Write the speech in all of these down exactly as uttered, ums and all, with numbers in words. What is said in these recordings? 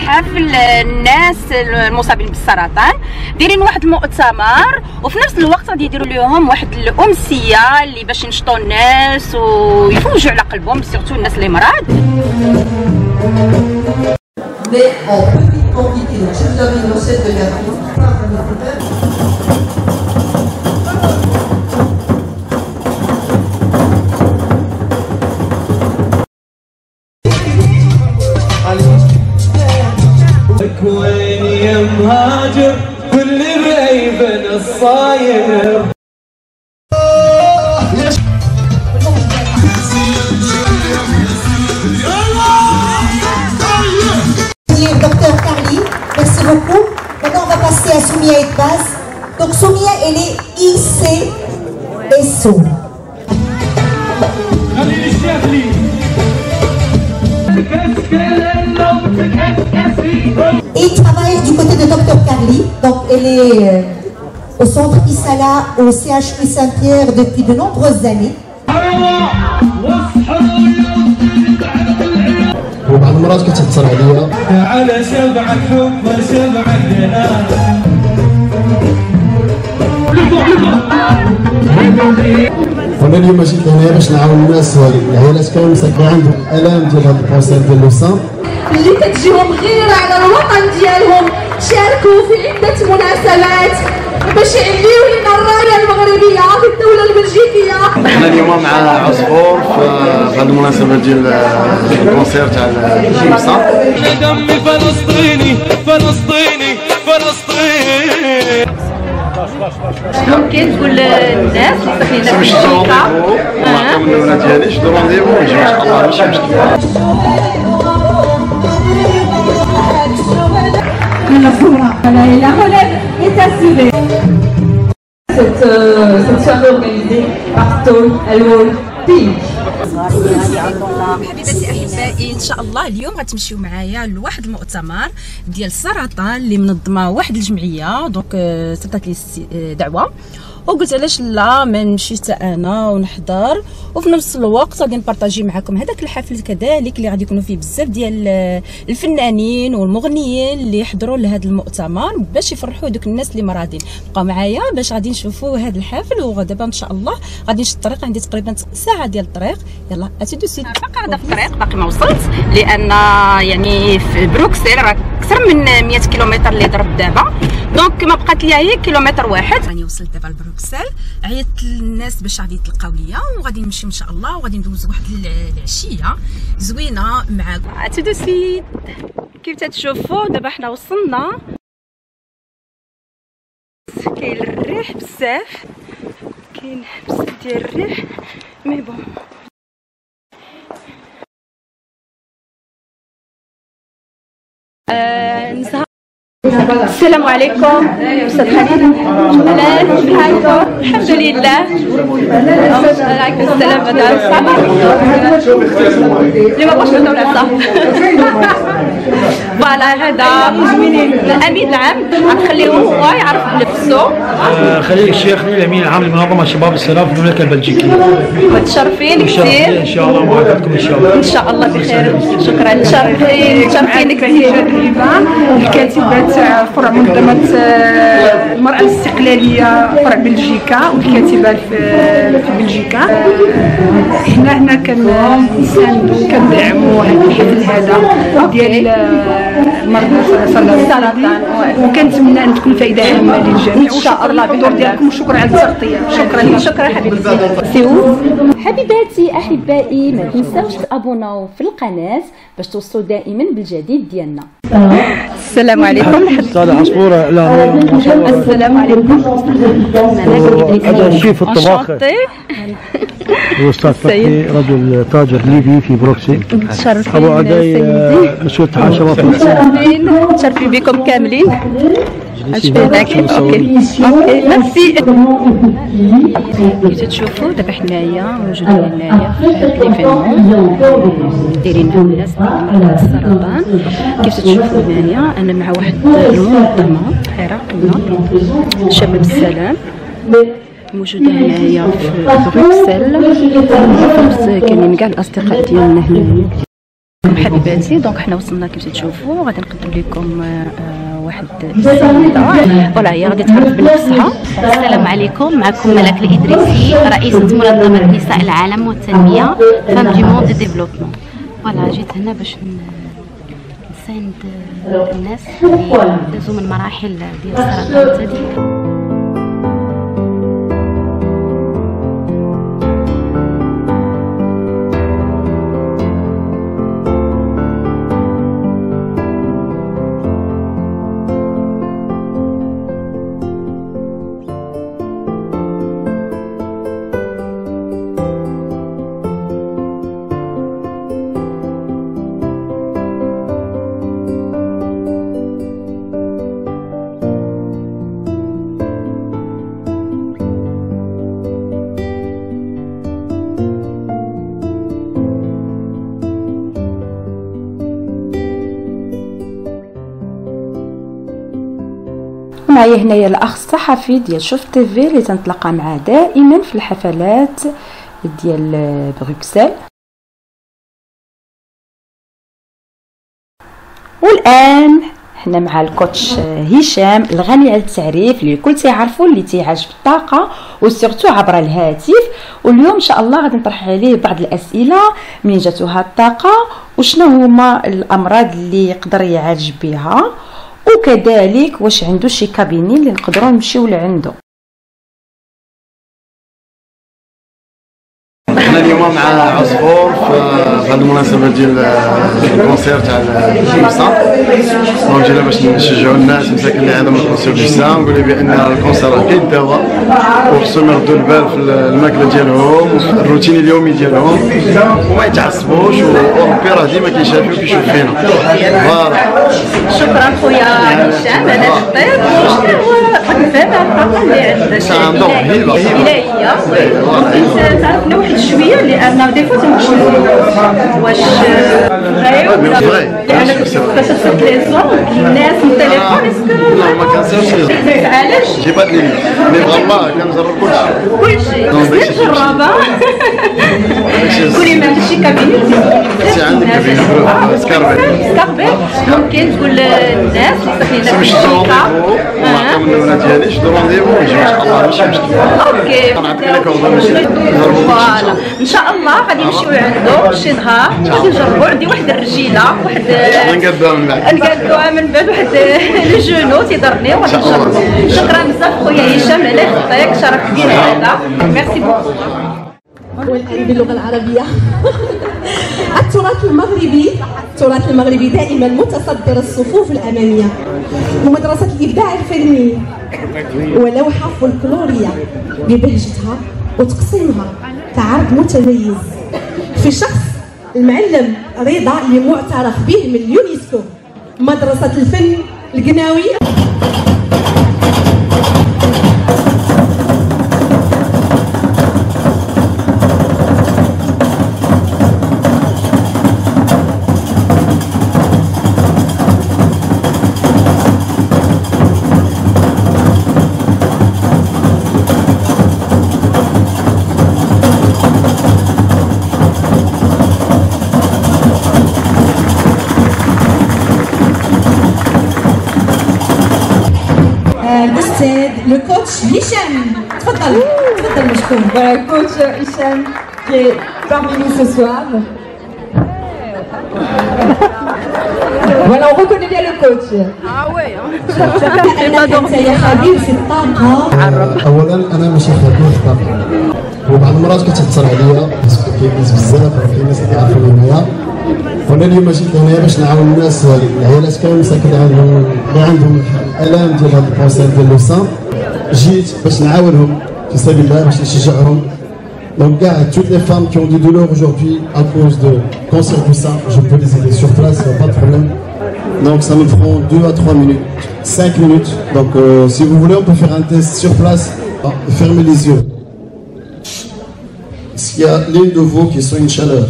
حفل الناس المصابين بالسرطان، دايرين واحد المؤتمر وفي نفس الوقت غادي يديروا لهم واحد الامسيه اللي باش ينشطوا الناس ويفوجوا على قلبهم سيرتو الناس اللي مرض. Mais en petite quantité. Donc si vous avez une recette de gâteau, وين يا مهاجر كل بعيبنا الصاير. Docteur Carly, merci beaucoup. Maintenant on va passer à Soumia Etbaz. Donc Soumia elle est I C S O. Et il travaille du côté de Docteur Carly. Donc elle est euh, au centre Issala, au C H P Saint-Pierre depuis de nombreuses années. وبعض المرات كتأثر عليا على شبعك حب شبعك دلال. وانا اليوم جيت هنا باش نعاون الناس العائلات كامل مساكنين عندهم الالام ديال هذا الكونسير ديال لوسان اللي كتجيهم غيره على الوطن ديالهم، شاركوا في عده مناسبات باش يعليو لنا الرايه المغربيه في الدوله البلجيكيه. احنا اليوم مع عصفور في هذه المناسبه ديال الكونسير تاع لوسان. دمي فلسطيني فلسطيني فلسطيني. ممكن تقول للناس اللي ساكنين في بلجيكا ونعطيهم النمره ديالي شدوا رونديفو ويجي ان شاء الله ماشي مشكل. Cette, euh, cette soirée organisée par Stone Alone Pink. حبيباتي احبائي، ان شاء الله اليوم غتمشيو معايا لواحد المؤتمر ديال السرطان اللي منظمه واحد الجمعيه. دونك صيفطت لي دعوه وقلت علاش لا ما نمشي حتى انا ونحضر، وفي نفس الوقت غادي نبارطاجي معكم هذاك الحفل كذلك اللي غادي يكونوا فيه بزاف ديال الفنانين والمغنيين اللي يحضروا لهذا المؤتمر باش يفرحوا دوك الناس اللي مرادين. بقاو معايا باش غادي نشوفوا هذا الحفل، ودابا ان شاء الله غادي نمشي الطريق، عندي تقريبا ساعه ديال الطريق. يلا اتي دو سيت. باقي غادا في الطريق، باقي ما وصلت، لان يعني في بروكسل راه اكثر من مية كيلومتر اللي ضرب دابا، دونك ما بقات ليا هي كيلومتر واحد. راني وصلت دابا لبروكسل، عيطت للناس باش غادي يتلقاو ليا وغادي نمشي ان شاء الله وغادي ندوز واحد العشيه زوينه معاكم. اتي دو سيت. كيف تتشوفوا دابا حنا وصلنا، كاين الريح بزاف، كاين بزاف ديال الريح مي بون. آه نزهة. السلام عليكم استاذ حبيب، لاباس بحالكم؟ الحمد لله. عليكم السلام مدام صافا اللي ما بغاش نهضروا على صافا. فوالا هذا الامين العام غنخليه هو يعرف بنفسه. خليل الشيخ خليل الامين العام لمنظمه شباب السلام في المملكه البلجيكيه. متشرفين كثير ان شاء الله معكم ان شاء الله. ان شاء الله بخير. شكرا. متشرفين متشرفين كثير. الكاتبه تاع فرع منظمه المراه الاستقلاليه فرع بلجيكا والكاتبه في بلجيكا. حنا هنا كنساندو كندعموا هذا الحفل هذا ديال مرضى السرطان، وكنتمنى ان تكون فائده عامه للجميع ان شاء الله بالدور ديالكم. وشكرا على التغطيه. شكرا شكرا حبيبتي. سيو حبيباتي احبائي، ما تنساوش تابوناو في القناه باش توصلوا دائما بالجديد ديالنا. السلام عليكم. استاذ عصفوره. لا السلام عليكم. هذا شيف الطباخ الاستاذ فتحي، رجل تاجر ليبي في بروكسل. متشرفين ابو عدي مسؤول اتحاد شباب. متشرفين متشرفين بكم كاملين. اشبه هناك. اوكي اوكي ميرسي. كيف تشوفوا دابا حنايا موجودين هنايا في ليفينمون دايرين الناس ديال السرطان. كيف تشوفوا هنايا انا مع واحد المنظمه عراقيه شباب السلام موجوده هنايا في بروكسل. كاينين كاع الاصدقاء ديالنا هنا. حبيباتي احباتي. دونك حنا وصلنا كيف تشوفوا، غادي نقدم لكم آه واحد السيده فوالا هي غادي تعرف بنفسها. السلام عليكم، معكم ملاك الإدريسي، رئيسة منظمة نساء العالم والتنمية فام دو موند ديفلوبمون. فوالا جيت هنا باش نساند الناس اللي دازوا من مراحل ديال السرطان الثدي. معايا هنايا الاخ الصحفي ديال شوف تيفي اللي تنتلاقى معاه دائما في الحفلات ديال بروكسل. والان حنا مع الكوتش هشام الغني على التعريف اللي الكل تيعرفوا، اللي تيعجب الطاقه وسيرتو عبر الهاتف. واليوم ان شاء الله غادي نطرح عليه بعض الاسئله من جاتو هاد الطاقه وشنو هما الامراض اللي يقدر يعالج بها، وكذلك واش عنده شي كابيني اللي نقدروا نمشيو لعنده. احنا اليوم مع عصفور في هذه المناسبه ديال الكونسير تاع الجلسه، دونك جينا باش نشجعوا الناس مساكن اللي عندهم الكونسير الجلسه، نقول بان الكونسير راه كاين دواء وخصهم يردوا البال في الماكله ديالهم الروتين اليومي ديالهم وما يتعصبوش، وربي راه ديما كيشافي وكيشوف فينا. فوالا شكرا خويا هشام على الطيب. وشنو هو الفهم الطاقه اللي عندك؟ عندهم هبه الهيه، تعرفنا واحد شويه لان دي فوا تنقولوا واش غير ولا لان فاش تصيفط لي زون الناس من التليفون اسكو لا ما كنسيرش علاش جيب هاد لي مي والله كنجرب كلشي كلشي نجربها. قولي ما عندكش شي كابيني؟ سي عندك كابيني سكاربي سكاربي ممكن تقول للناس اللي ساكنين في الشركه ونعطيهم النمره ديالي شدوا رونديفو ونجي ان شاء الله ماشي مشكل. اوكي كنعطيك لك اوردر فوالا ان شاء الله غادي نمشيو عنده شي نهار غادي نجربوا. عندي واحد الرجيله واحد نقادوها من بعد نقادوها من بعد واحد لي جونو تيضرني وغادي نجربوا. شكرا بزاف خويا هشام على خطيك، شرف كبير هذا، ميرسي بوكو. والآن باللغة العربية. التراث المغربي التراث المغربي دائما متصدر الصفوف الأمامية، ومدرسة الإبداع الفني ولوحة فولكلورية ببهجتها وتقسيمها كعرض متميز في شخص المعلم رضا اللي معترف به من اليونسكو، مدرسة الفن القناوي. Le coach Hicham, تفضل تفضل مشكور. Voilà, coach Hicham qui est parmi nous ce soir. Voilà, on reconnaît bien le coach. Ah ouais. يا خبير في الطاقة. أولا أنا ماشي خبير في الطاقة، وبعض المرات كتأثر عليا باسكو كاين ناس بزاف كاين ناس اللي كيعرفوني هنايا. وانا اليوم جيت هنايا باش نعاون الناس العائلات كامل مساكن عندهم اللي عندهم الالام ديال هذا الكونسير ديال لو سان. جيت باش نعاونهم في سبيل الله باش نشجعهم. Donc gars, toutes les femmes qui ont des douleurs aujourd'hui à cause de cancer du sein, je peux les aider sur place, il n'y a pas de problème. Donc ça me prend deux à trois minutes, cinq minutes. Donc euh, si vous voulez, on peut faire un test sur place. Ah, fermez les yeux. Est-ce qu'il y a l'une de vous qui sent une chaleur?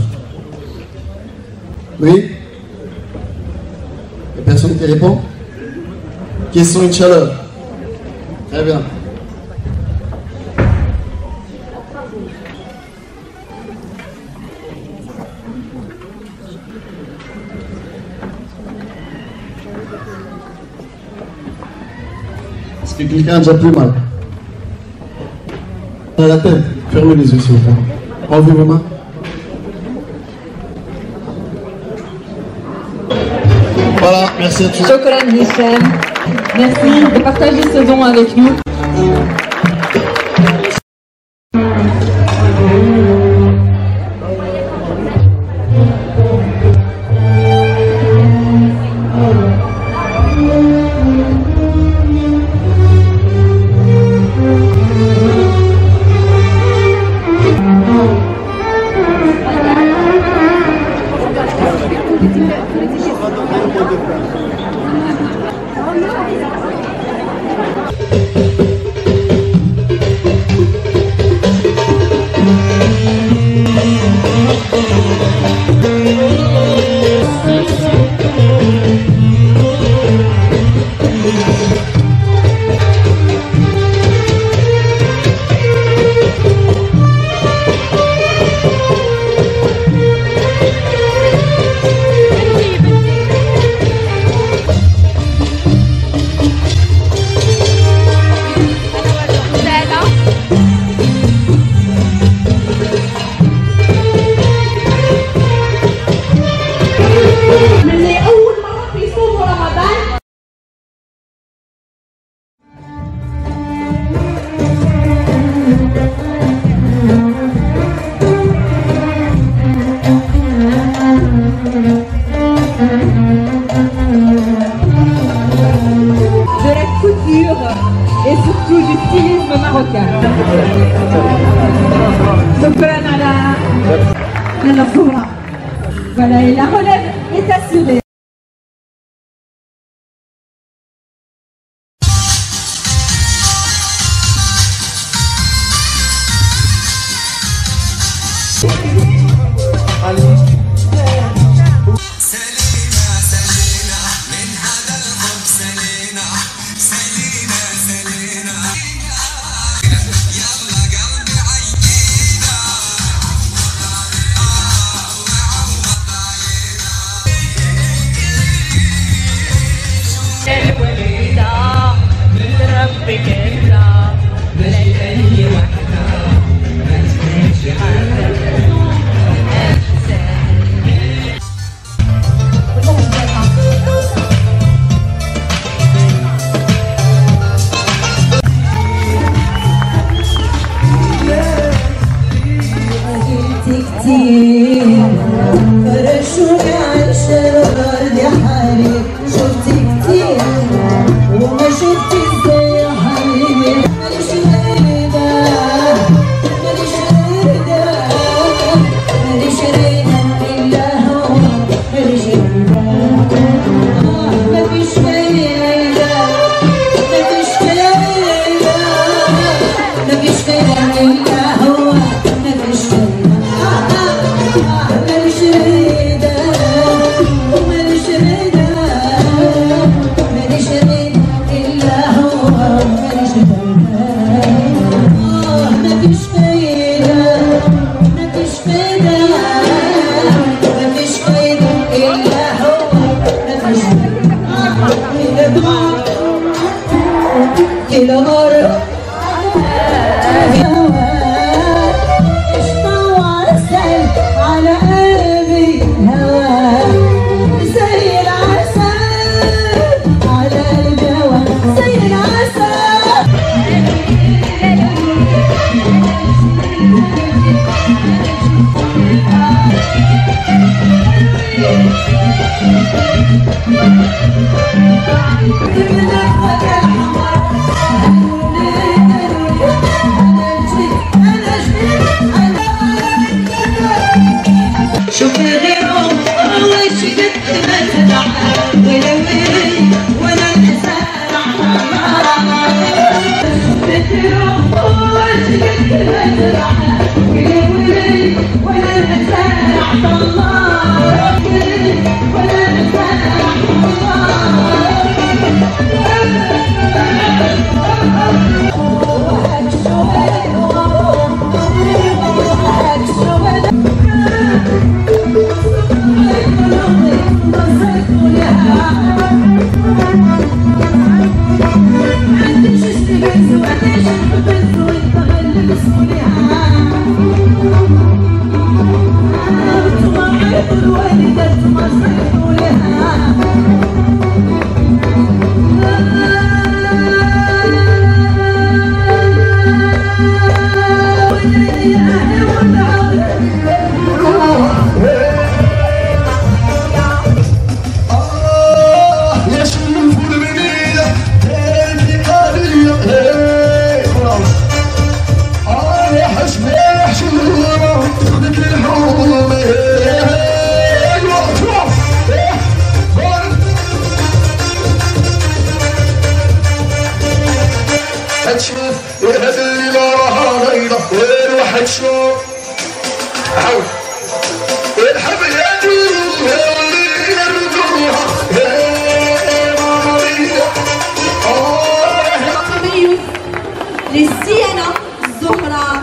Oui? Il n'y a personne qui répond? Qui sent une chaleur? Très bien. Est-ce que quelqu'un a déjà plus mal? À la tête, fermez les yeux s'il vous plaît. Enlevez vos mains. Voilà, merci à tous. Shukran Hicham. Merci de partager ce don avec nous. Et surtout du stylisme marocain. شكرا على على الصورة. Voilà, et la relève est assurée. ولا واحد شوف هذا الليلة راها غيضة وين واحد شوف عاود الحبيب الليلة رجوها تميز للزينة الزهراء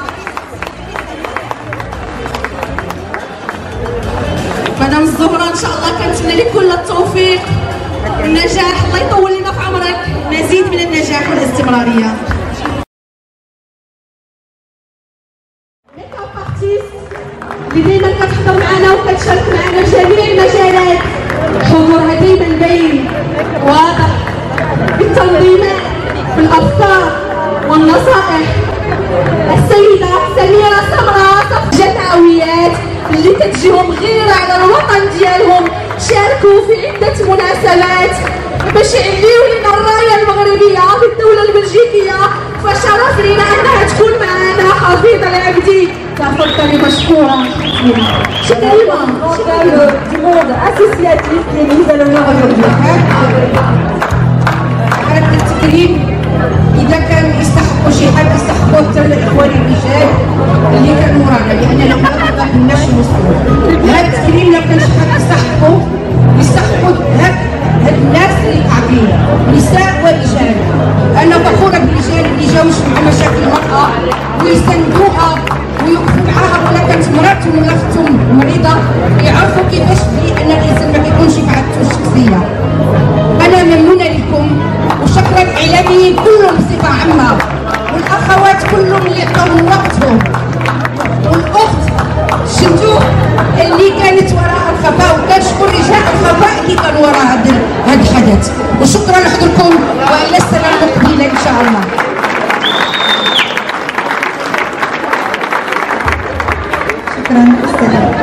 مدام الزهراء ان شاء الله كنتمنى لك كل التوفيق والنجاح. الله يطول لنا في عمرك مزيد من النجاح والاستمراريه. اللي دايما كتحضر معنا وكتشارك معنا جميع المجالات، حضورها دايما باين واضح بالتنظيمات بالافكار والنصائح. السيده سميره سمراء صف جمعويات اللي كتجيهم غيره على الوطن ديالهم، شاركوا في عده مناسبات باش يعليو لنا الرايه المغربيه في الدوله البلجيكيه، فشرف لنا انها تكون معنا حفيظه العبدي. تفضلي مشكوره. شكرا du monde associatif qui est mise à l'honneur aujourd'hui. هذا التكريم إذا كان يستحقوا شي حاجة يستحقوه حتى الإخوان الرجال اللي كانوا ورانا، لأننا ما قدرناش نوصلوا. هذا التكريم لو كان شي حاجة يستحقوا يستحقوا هاد هاد الناس اللي قاعدين نساء ورجال. أنا فخورة بالرجال اللي جاو يشوفوا مشاكل المرأة ويساندوها ويوقفوا معاها، ولا كانت مراتهم ولا اختهم مريضة يعرفوا كيفاش بان الإنسان ما كيكونش في عادته الشخصية. أنا ممنونة لكم وشكرا الإعلاميين كلهم بصفة عامة والأخوات كلهم اللي عطاو من وقتهم، والأخت شنتو اللي كانت وراء الخفاء، وكنشكر رجال الخفاء اللي كانوا وراء هذا هذا الحدث. وشكرا لحضوركم وإلى السنة المقبلة إن شاء الله. شكرا. السلام.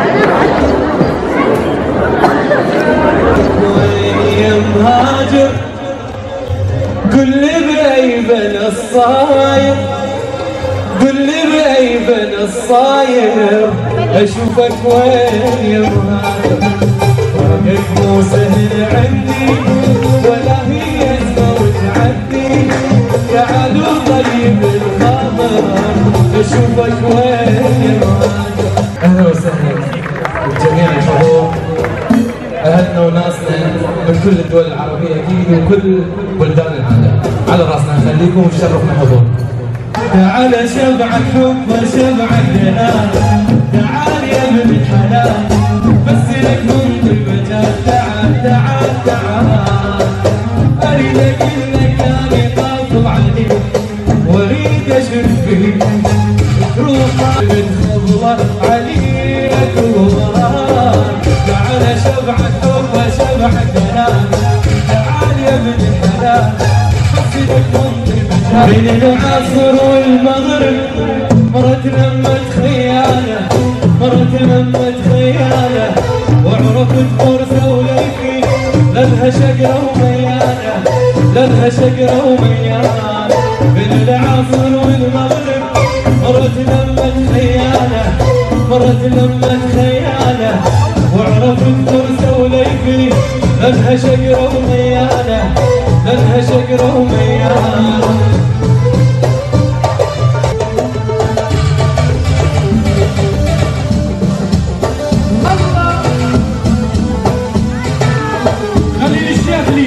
يا مهاجر قل لي بعيبنا الصاير، قل لي بعيبنا الصاير، اشوفك وين يا مهاجر. راقك مو سهل عندي ولا هي الزوج عندي، تعالوا طيب الخبر اشوفك وين يا مهاجر. اهلا وسهلا بجميع الحضور، أهلنا وناسنا من كل الدول العربية أكيد وكل بلدان العالم، على راسنا نخليكم وشرفنا حضور. تعال شبعك حب وشبعك دلال، تعال يا ابن الحلال بس لك من المجال، تعال تعال تعال أريدك المكان طاف عليك وأريد أشرب فيك روح بالخضوة عليك وراك. تعال شبعك حب وشبعك دلال، تعال يا ابن الحلال حسيتك منطي المجال. بين العصر والمغرب مرت لمة خيانة، مرت لمة خيانة وعرفت فرصة وليكي لها شقرة وميانة، لها شقرة وميانة. بين العصر والمغرب مرت لمة خيانة، مرت لمة خيانة وعرفت فرصة وليفي لها شقرة وميانة، لها شقرة وميانة. خليل الشافلي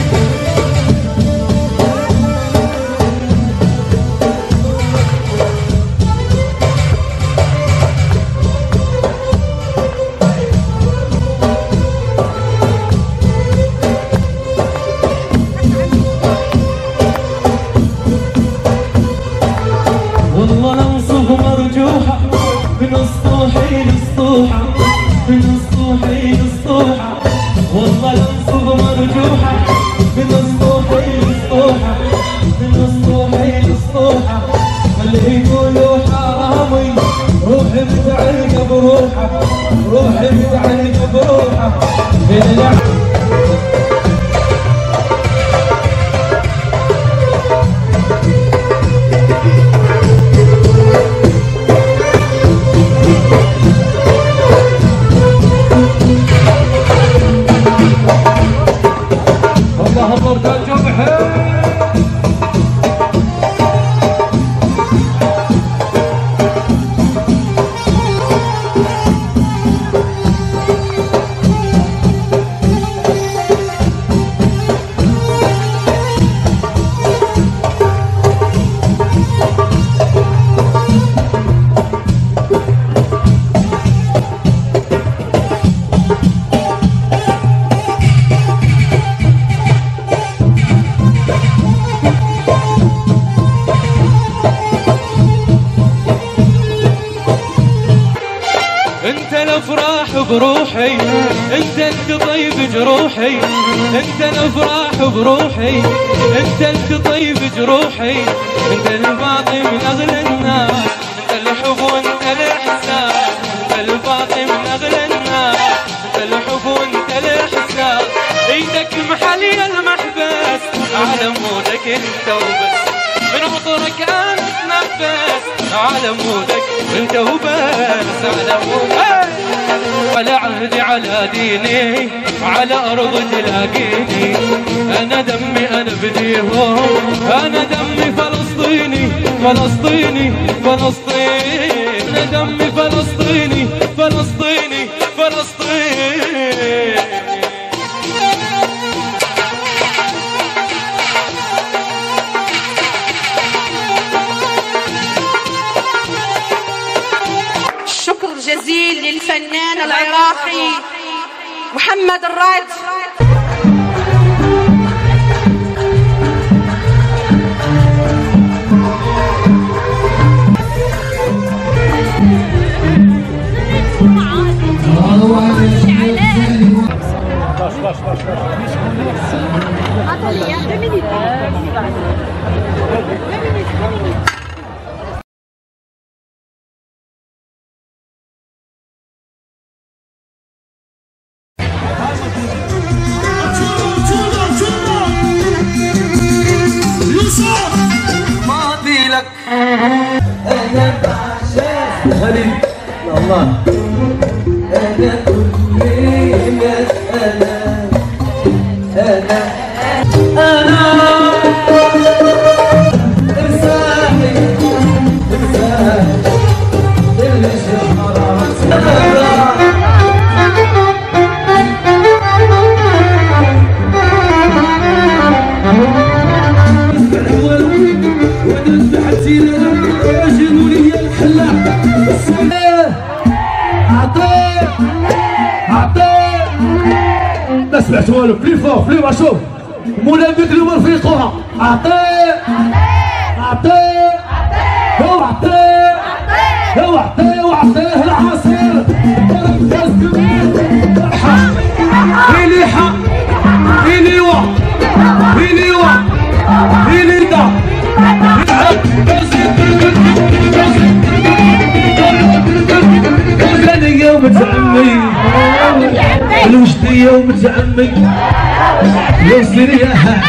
والله لنصب مرجوحة من اسطوحي لسطوحة، من اسطوحي لسطوحة. والله لنصب مرجوحة من اسطوحي لسطوحة، من اسطوحي لسطوحة. اللي يقولوا حرامي روحي بتعلق بروحة، روحي بتعلق بروحة. اللهم ارتجوا بحيل الافراح بروحي، انت انت طيب جروحي، انت الافراح بروحي، انت انت طيب جروحي، انت الباقي من اغلى الناس، انت الحب وانت الاحساس، انت الباقي من اغلى الناس، انت الحب وانت الاحساس، ايدك محلي المحبس، على مودك انت وبس، من عطرك انت نفس، على مودك انت وبس، على مودك، على عهدي على ديني، على ارض تلاقيني، انا دمي انا بديهم، انا دمي فلسطيني فلسطيني فلسطيني، انا دمي فلسطيني فلسطيني فلسطيني. الشكر الجزيل للفنان العراقي محمد الراد. أنا بعشق خليل الله، أنا كل مسألة، أنا أنا إرسالي إرسالي ما سمعت والو. بلي فور بلي ما شوف مولاي ديك اليوم رفيقوها عطيه عطيه هو عطيه هو عطيه وعطيه العصير إليحة إليوا إليوا إليدا الغنية ومتعمي الوجدية ومتعمي يا سريها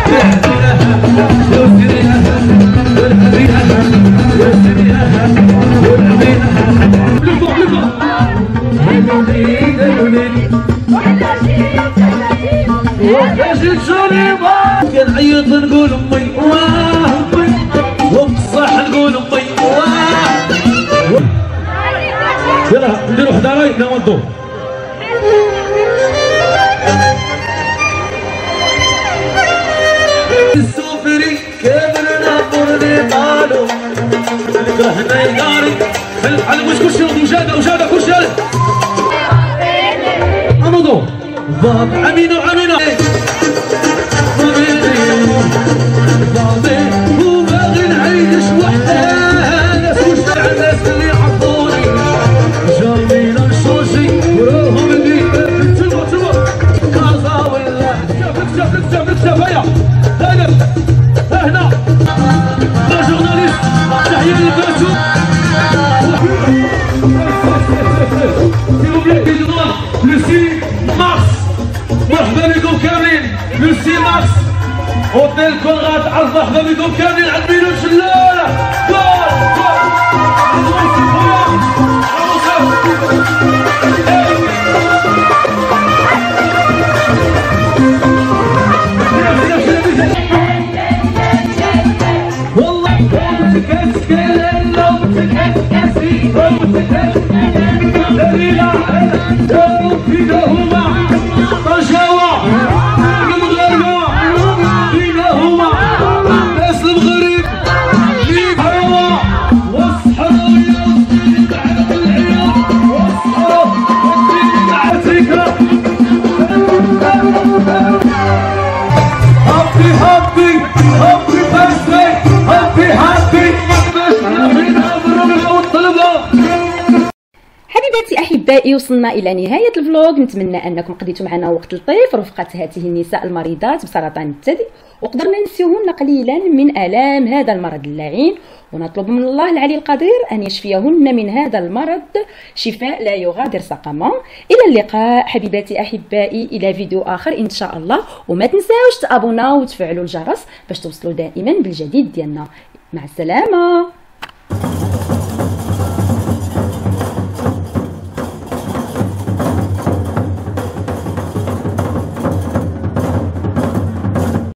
يا سريها والحبيها يا سريها والحبيها بلفو بلفو هلولي هلولي وحاجة شريبة كنعيط نقول امي واه امي وبصح نقول امي واه. يلا نديرو حضاري نوضو السوفري كبرنا برني قالوا الكهنة يداري على مش كل شيء وجادة وجادة كل شيء نوضو باب عمينو عمينو وباغي نعيش وحدة ناس وشتاع الناس اللي يعرفوني جايين نشوشي وراهم اللي تشوفوا تشوفوا كازا ولا اكتشف اكتشف اكتشف هيا هنا هنا لا جورناليست تحية للباتو لو سي مارس مرحبا بكم كاملين لو سي مارس اوتيل كونغاد عرض مرحبا بكم كاملين عند ميلون شلالة جول والله متكسكل لو متكسكسي دليلة فينهما طنجاوة المغاربة فينهما ناس المغرب احبائي وصلنا الى نهايه الفلوق. نتمنى انكم قضيتوا معنا وقت لطيف رفقه هذه النساء المريضات بسرطان الثدي، وقدرنا ننسيوهن قليلا من الام هذا المرض اللعين، ونطلب من الله العلي القدير ان يشفيهن من هذا المرض شفاء لا يغادر سقما. الى اللقاء حبيباتي احبائي، الى فيديو اخر ان شاء الله، وما تنساوش تابوناو وتفعلوا الجرس باش توصلوا دائما بالجديد ديالنا. مع السلامه.